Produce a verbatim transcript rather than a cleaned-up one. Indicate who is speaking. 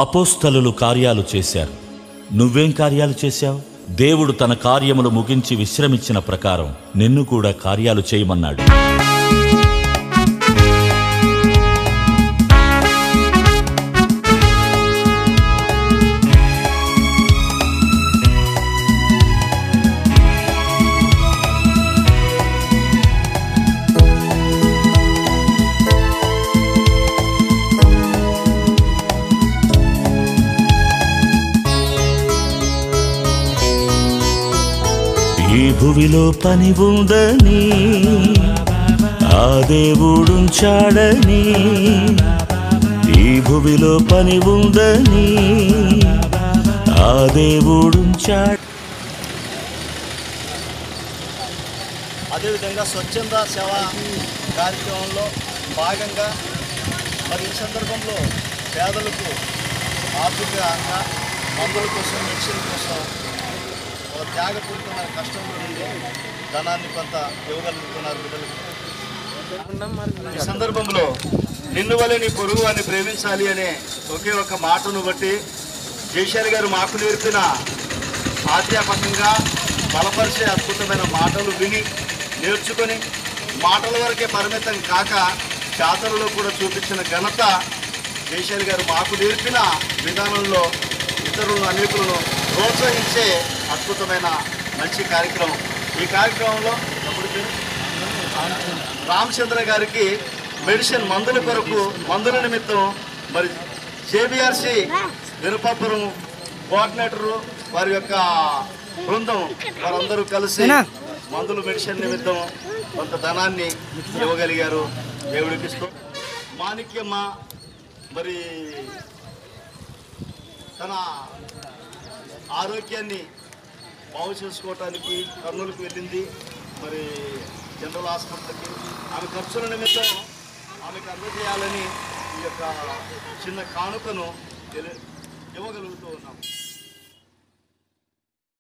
Speaker 1: అపోస్తలులు కార్యాలు చేశారు. నువ్వేం కార్యాలు చేశావు? దేవుడు తన కార్యములు ముగించి విశ్రమించిన ప్రకారం నిన్ను కూడా కార్యాలు చేయమన్నాడు. ఈ భువిలో పని ఉందని ఆ దేవుడుంచాడని, ఈ భువిలో పని ఉందని ఆ దేవుడుంచాడు.
Speaker 2: అదేవిధంగా స్వచ్ఛంద సేవ కార్యక్రమంలో భాగంగా మరి ఈ సందర్భంలో పేదలకు ఆర్థికంగా మందుల కోసం, మెడిసిన్ కోసం త్యాగపూరితమైన కష్టంలో నుండి ధనాన్ని కొంత ఇవ్వగలుగుతున్నారు బిడ్డలకు. ఈ సందర్భంలో నిన్ను వలె నీ పొరుగు అని ప్రేమించాలి అనే ఒకే ఒక మాటను బట్టి జయశాలి గారు మాకు నేర్పిన ఆధ్యాత్మికంగా బలపరిచే అద్భుతమైన మాటలు విని నేర్చుకొని మాటల వరకే పరిమితం కాక జాతరలో కూడా చూపించిన ఘనత జయశాలి గారు మాకు నేర్పిన విధానంలో ఇతరులను అనేకులను ప్రోత్సహించే అద్భుతమైన మంచి కార్యక్రమం. ఈ కార్యక్రమంలో రామచంద్ర గారికి మెడిసిన్ మందుల కొరకు మందుల నిమిత్తం మరి జేబీఆర్సీ వినపాపురం కోఆర్డినేటరు వారి యొక్క బృందం వారందరూ కలిసి మందుల మెడిసిన్ నిమిత్తం కొంత ధనాన్ని ఇవ్వగలిగారు. దేవుడికి ఇష్టం. మాణిక్యమ్మ మరి తన ఆరోగ్యాన్ని బాగు చేసుకోవటానికి కర్నూలుకు వెళ్ళింది. మరి జనరల్ హాస్పిటల్కి ఆమె ఖర్చుల నిమిత్తం ఆమెకు అందజేయాలని ఈ యొక్క చిన్న కానుకను ఇవ్వగలుగుతూ ఉన్నాం.